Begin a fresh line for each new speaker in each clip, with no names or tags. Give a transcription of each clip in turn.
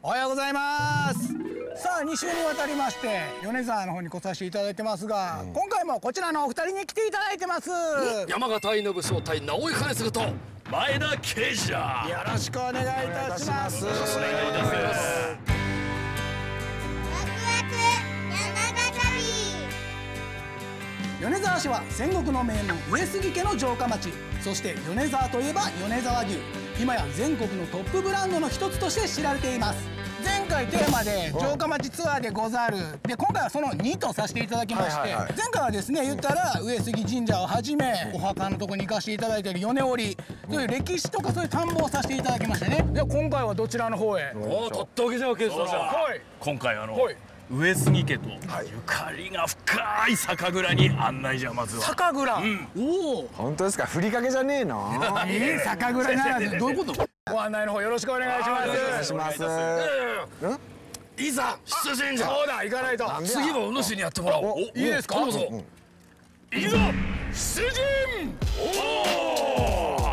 おはようございます。さあ2週にわたりまして米沢の方に来させていただいてますが、今回もこちらのお二人に来ていただいてます。
山形愛の総隊直井兼次と前田慶次だ。
よろしくお願いいたします。
よろしくお願いいたします。
米沢市は戦国の名門上杉家の城下町、そして米沢といえば米沢牛、今や全国のトップブランドの一つとして知られています。前回テーマで城下町ツアーでござるで、今回はその2とさせていただきまして、前回はですね言ったら上杉神社をはじめお墓のとこに行かせていただいている米織、そういう歴史とかそういう探訪をさせていただきましてね。で今回はどちらの方へ？
とっておきじゃけどさ、今回上杉家とゆかりが深い酒蔵に案内じゃ。まずは
酒蔵。おお、
本当ですか？ふりかけじゃねえの？
酒蔵ならず。どういうこと？ご案内の方よろしくお願いします。
お願いします。
いざ出陣じゃ。
そうだ、行かないと。
次もお主にやってもらおう。
いいですか？
どうぞ。いざ出陣。おお。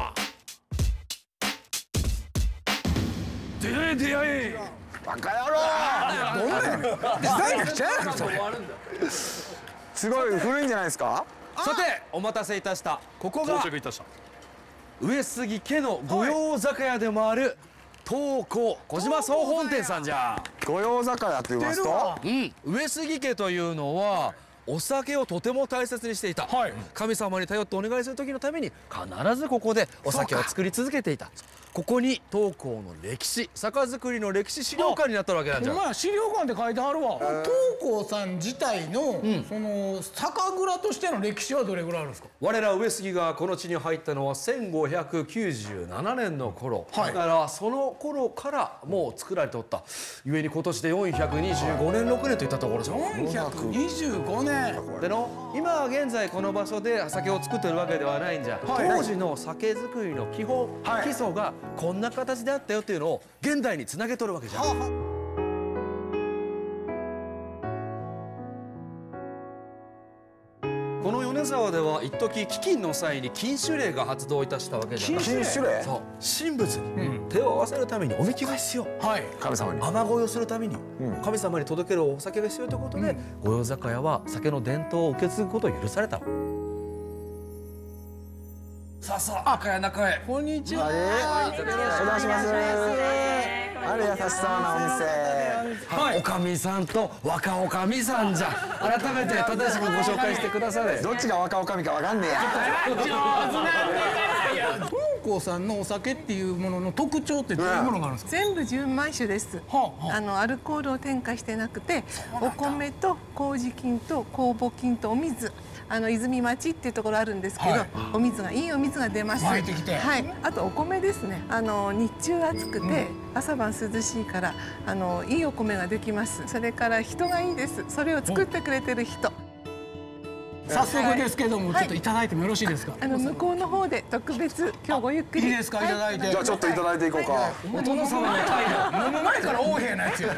出会え出会え。
バカ野郎！
どんなやねん。デザインがちゃうやんそれ。
すごい古いんじゃないですか？
さてお待たせいたした。ここが
到着いたした。
上杉家の御用酒屋でもある東光小島総本店さんじゃ。
御用酒屋と言いますと、
上杉家というのはお酒をとても大切にしていた、神様に頼ってお願いする時のために必ずここでお酒を作り続けていた。ここに東光の歴史、酒造りの歴史資料館になったわけなんじゃ。
まあ資料館って書いてあるわ。東光さん自体のその酒蔵としての歴史はどれぐらいあるんですか？
我ら上杉がこの地に入ったのは1597年の頃、だからその頃からもう作られておった。故に今年で425年6年といったところじゃ。
425年
での今現在この場所で酒を作ってるわけではないんじゃ。当時の酒造りの基本、基礎がこんな形であったよっていうのを現代につなげとるわけじゃ。この米沢では一時飢饉の際に禁酒令が発動いたしたわけじゃ。
禁酒令？
そう、神仏に手を合わせるためにお神が必要、
神様に
雨乞いをするために神様に届けるお酒が必要ということで、御用酒屋は酒の伝統を受け継ぐことを許された。さあさあ、中へ中へ。
こんにちは。
お邪魔します。あれ優しそうなお店。
おかみさんと若おかみさんじゃ。改めて正しくご紹介してくだされ。
どっちが若おかみかわかんねえや。
東光さんのお酒っていうものの特徴ってどういうものがあるんですか？
全部純米酒です。アルコールを添加してなくて、お米と麹菌と酵母菌とお水。泉町っていうところあるんですけど、お水がいいお水が出ます。
湧いてきて。
あとお米ですね。日中暑くて、朝晩涼しいからいいお米ができます。それから人がいいです。それを作ってくれてる人。
早速ですけども、ちょっといただいてもよろしいですか？
向こうの方で特別今日ごゆっくり。
いいですか？いただいて。
じゃあちょっといただいていこうか。
お殿様の態度。飲む前から横柄なやつよ。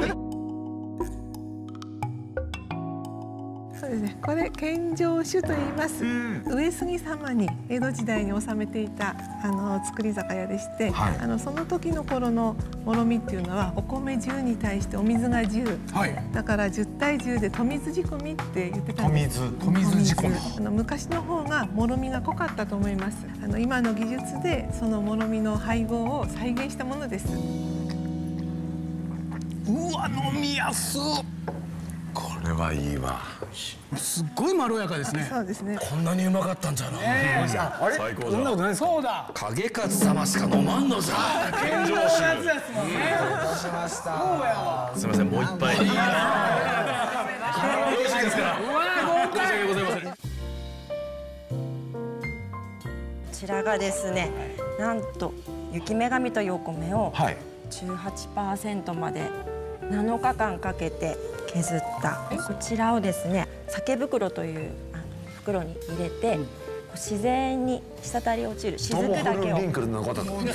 そうですね。これ献上酒と言います。上杉様に江戸時代に治めていた造り酒屋でして、その時の頃のもろみっていうのはお米10に対してお水が10、だから10対10で富水仕込みって言ってたんです。
富水仕込み。
昔の方がもろみが濃かったと思います。今の技術でそのもろみの配合を再現したものです。
うわ、飲みやす。
これはいいわ。
すっごいまろやかですね。
そうですね。
こんなにうまかったんじゃな。
あれ？
最高だ。
そんなことないですか？
そうだ。
影勝様しか飲まんのじゃ。献上酒。
お待たせしました。
そうやわ。
すみません、もう一杯。よろしいですから。申し訳ございません。
こちらがですね、なんと雪女神というお米を 18% まで7日間かけて削ったこちらをですね、酒袋という袋に入れて自然に滴り落ちる雫だけを
リンクルのこと
お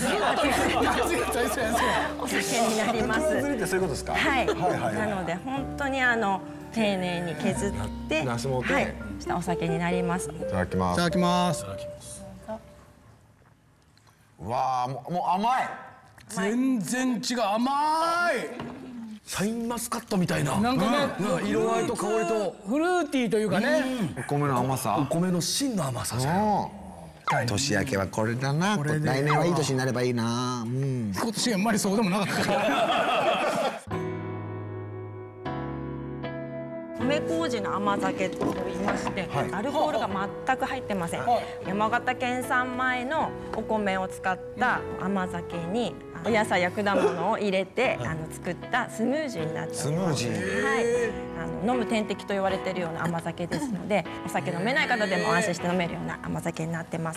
酒になります。
雫ってそういうことですか？
はい。なので本当に丁寧に削ってしたお酒になります。
いただきます。
いただきます。
うわあ、もう甘い。
全然違う。甘い。
シャインマスカットみたいな。
なんかね、
色合いと香りと
フルーティーというかね。
お米の甘さ。
お米の芯の甘さじゃん。
年明けはこれだな。来年はいい年になればいいな。
今年あんまりそうでもなかったけど。
米麹の甘酒と言いまして、アルコールが全く入ってません。山形県産米のお米を使った甘酒にお野菜や果物を入れて作ったスムージーになっております。
スムージー。
はい。飲む点滴と言われているような甘酒ですので、お酒飲めない方でも安心して飲めるような甘酒になってます。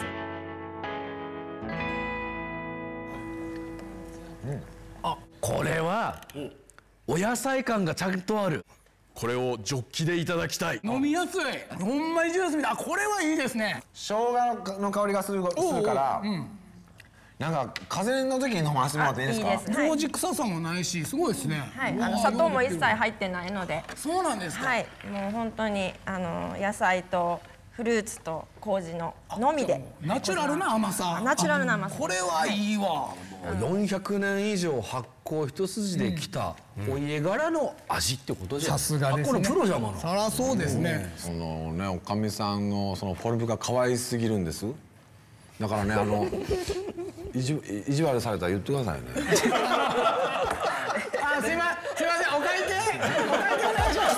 あ、これはお野菜感がちゃんとある。
これをジョッキでいただきたい。
飲みやすい。ほんまにジュースみたい。これはいいですね。
生姜の香りがするから。なんか風邪の時に飲ませてもらっていいですか？
麹臭さもないし、すごいですね。
はい、砂糖も一切入ってないので。
そうなんですか。
はい、もう本当に野菜とフルーツと麹ののみで。
ナチュラルな甘さ。
ナチュラルな甘さ。
これはいいわ。
400年以上発酵一筋できたお家柄の味ってことじゃん。
さすがですね。
これプロじゃもの。
そりゃそうですね。
そのね、おかみさんのそのフォルムが可愛すぎるんです。だからね、意地悪されたら言ってくださいね。
すいません、お会計お願いし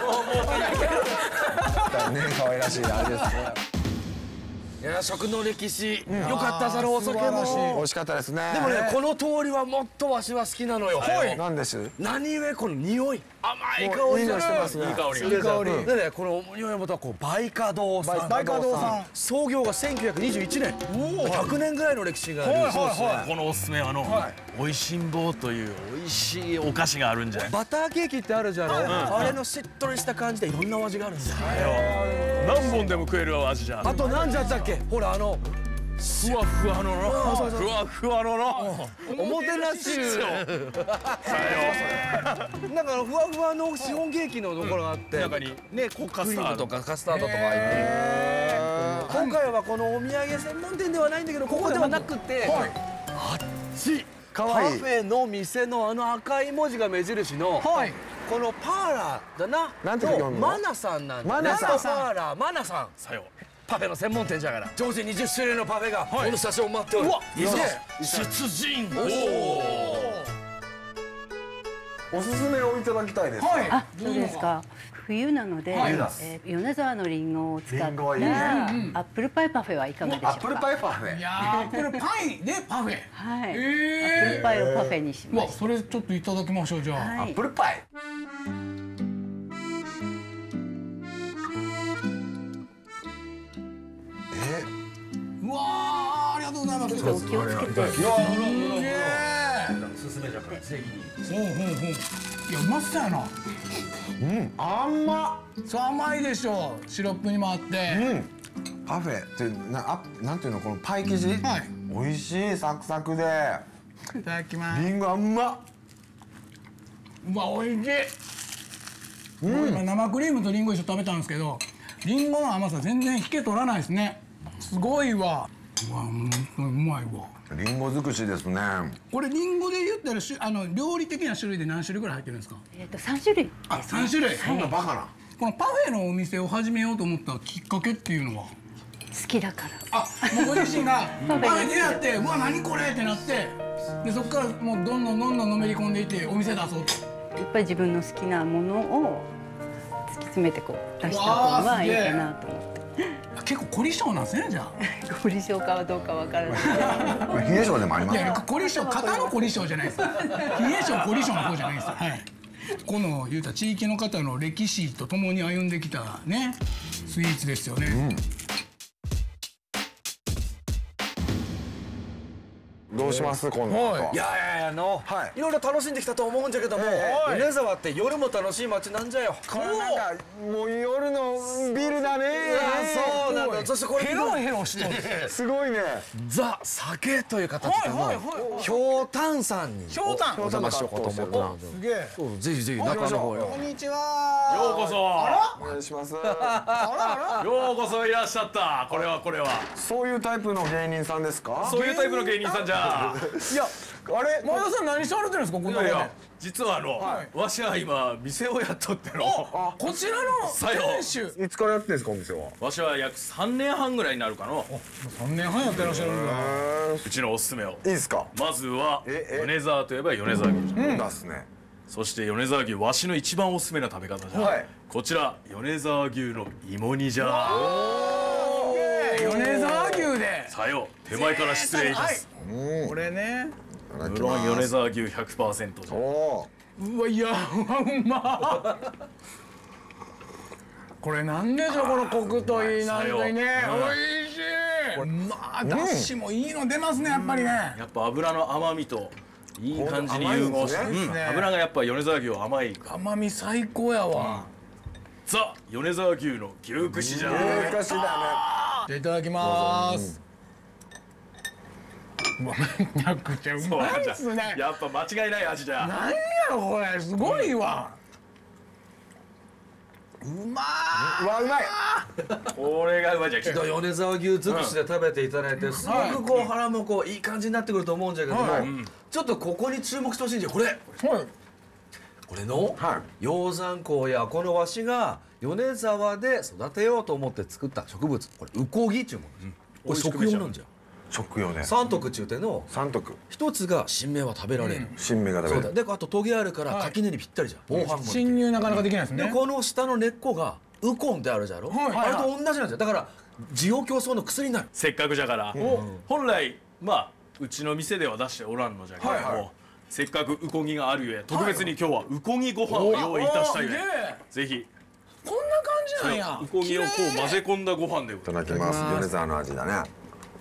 ます。
ね、可愛らしいあれですね。
いや、食の歴史よかったさのお酒も
美味しかったですね。
でもね、この通りはもっとわしは好きなのよ。
なんです？
何故この匂い、甘い香りがしてますね。いい香り。いい香り。でね、この匂い元はこう梅花堂さん。
梅花堂さん。
創業が1921年。100年ぐらいの歴史がある。
このおすすめおいしんぼうという美味しいお菓子があるんじゃない。
バターケーキってあるじゃろ。あれのしっとりした感じでいろんなお味があるんですよ。
何本でも食える味じゃん。
あとなんじゃったっけ？ほら
ふわふわのふわふわの
おもてなしなんかふわふわのシフォンケーキのところがあって
中にね
クリームとかカスタードとか入って今回はこのお土産専門店ではないんだけどここではなくてあっちカフェの店の赤い文字が目印のこのパーラーだなのマナさんなんだね。パーラーマナさんパフェの専門店じゃから常時20種類のパフェがこのスタジオを待っておる。
いざ出陣。
おすすめをいただきたいです。
あ、そうですか。冬なので、米沢のリンゴを使ったアップルパイパフェはいかがでしょうか。
アップルパイパフェ。
いやー、アップルパイでパフェ。
はい。アップルパイをパフェにしました。
それちょっといただきましょうじゃあ。
アップルパイ。
うわー、ありがとうございます。
お気をつけて。
すすめじゃから正義に。
いや、うまそうやな。
甘っ。
そう、甘いでしょ。シロップにもあって。
パフェってなんていうの、このパイ生地。美味しい、サクサクで。
いただきます。
リンゴ甘っ。
うわ、美味しい。今生クリームとリンゴ一緒食べたんですけど、リンゴの甘さ全然引け取らないですね。すごいわ。うわ、本当にうまいわ。
リンゴ尽くしですね。
これリンゴで言ったら料理的な種類で何種類ぐらい入ってるんですか
？3種類。
あ、3種類。
そんなバカな。
このパフェのお店を始めようと思ったきっかけっていうのは
好きだから。
あ、もうご自身がパフェになって、うわ、何これってなって、でそこからもうどんどんのめり込んでいってお店出そうと。
やっぱり自分の好きなものを突き詰めてこう出した方がいいかなと思って。
結構凝り性なんですね、じゃあ。
凝り性かはどうかわからない。
冷え性でもあります。
いや、凝り性、肩の凝り性じゃないです。冷え性、凝り性の方じゃないです。はい。この言うた地域の方の歴史とともに歩んできたね、スイーツですよね。
どうします今度。
いやいろいろ楽しんできたと思うんじゃけども、米沢って夜も楽しい街なんじゃよ。
これなんかもう夜のビルだね。
そうなんだ。そしてこれ
ヘロヘロしてる。
すごいね。
ザ・酒という形でのひょうたんさんにお邪魔しようかと思ってたんで。
すげえ。
ぜひぜひ中の方へ。
こんにちは。
ようこそ。
お願いします。
ようこそいらっしゃった。これは
そういうタイプの芸人さんですか？
そういうタイプの芸人さんじゃや
いやあれ前田さん何されてるんですかこんなのね。
実はわしは今店をやっとっての。
こちらの店主
いつからやってんですかお店は。
わしは約3年半ぐらいになるかの。
3年半やってらっしゃるんだ。
うちのおすすめを。
いいですか。
まずは米沢といえば米沢牛。
ですね。
そして米沢牛わしの一番おすすめな食べ方じゃ。こちら米沢牛の芋煮じゃ。
米沢牛で。
さよ手前から失礼いたす。
これね。
無論米沢牛 100% じゃ。
うわいやうまこれなんでしょうこのコクといいなんといいね。おいしい。まあだしもいいの出ますねやっぱりね。
やっぱ油の甘みといい感じに融合して、油がやっぱ米沢牛は甘い。
甘み最高やわ。
ザ米沢牛の牛串じゃ。
牛串だ
ね。いただきます。めちゃくちゃうまいですね。
やっぱ間違いない味じゃ。
なんやろこれすごいわ。うまー。
うわうまい。
これがうまいじゃん。
米沢牛尽くしで食べていただいて、すごくこう腹もこういい感じになってくると思うんじゃけども、ちょっとここに注目してほしいんじゃ。これの鷹山香やこのわしが米沢で育てようと思って作った植物、これウコギっていうもの。これ食用なんじゃ。
食用ね。
三徳中手の一つが新芽は食べられる。
新芽が食べれる。
であとトゲあるから垣根にぴったりじゃん。防犯も。
侵入なかなかできないですね。
でこの下の根っこがウコンってあるじゃろ。あれと同じなんじゃ。だから滋養強壮の薬になる。
せっかくじゃから本来まあうちの店では出しておらんのじゃけども、せっかくウコギがあるゆえ特別に今日はウコギご飯を用意いたしたゆえ、ぜひ
こんな感じなんや。
ウコギをこう混ぜ込んだご飯で。い
ただきます。米沢の味だね。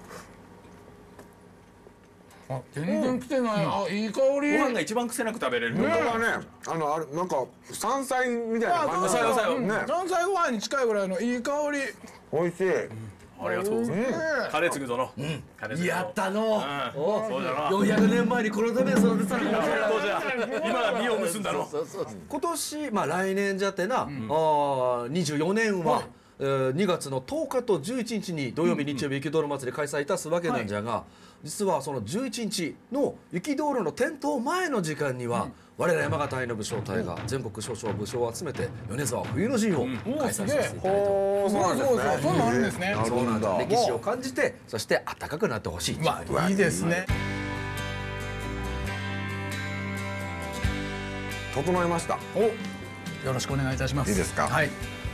あ全然来てない。あいい香り。
ご飯が一番癖なく食べれる。
本当だね。あれなんか山菜みたいな感じ。
山菜ご飯に近いぐらいのいい香り。
美味しい。
ありがとうございます。カレー継ぐぞの。
やったの。
そうじゃな。
400年前にこのために育てたの。
そうじゃ。今実を結んだの。
今年来年じゃってな24年は2月の10日と11日に土曜日日曜日雪道路祭り開催いたすわけなんじゃが、実はその11日の雪道路の点灯前の時間には我ら山形愛の武将隊が全国少々武将を集めて米沢冬の陣を開催させていただいて、
そうなんあるんですね。
そうなんだ。歴史を感じて、そして暖かくなってほしい。
いいですね。
整えました。
よろしくお願いいたします。
いいですか。
はい。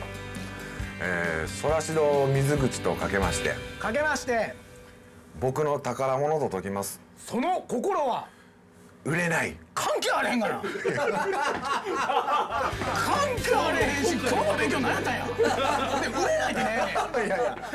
そらしど水口とかけまして僕の宝物と解きます。
その心は
売れない。
関係あれへんがな。関係あれへんし、今日の勉強何やったんや。で売れないってね。いやいや。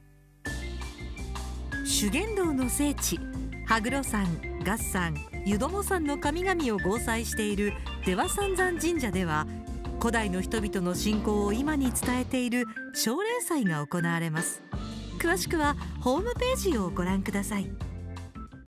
修験道の聖地羽黒山、月山、湯友山の神々を合祭している出羽三山神社では、古代の人々の信仰を今に伝えている奨励祭が行われます。詳しくはホームページをご覧ください。